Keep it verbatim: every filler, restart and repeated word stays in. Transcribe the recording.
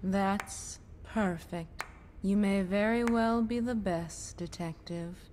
That's perfect. You may very well be the best detective.